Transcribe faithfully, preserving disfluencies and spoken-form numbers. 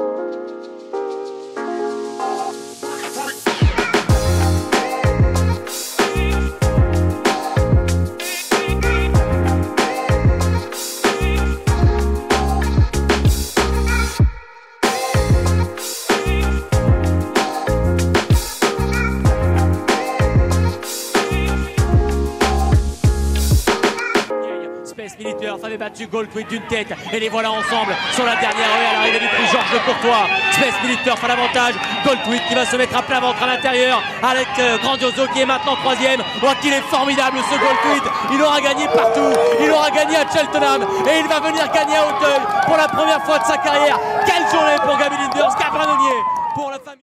Space Militaire avait battu Goldtweet d'une tête et les voilà ensemble sur la dernière rue à l'arrivée du prix Georges de Courtois. Space Militaire fait l'avantage, Goldtweet qui va se mettre à plat ventre à l'intérieur avec euh, Grandioso qui est maintenant troisième. Oh qu'il est formidable ce Goldtweet, il aura gagné partout, il aura gagné à Cheltenham et il va venir gagner à Hutton pour la première fois de sa carrière. Quelle journée pour Gavin Linders, Cabranonnier pour la famille.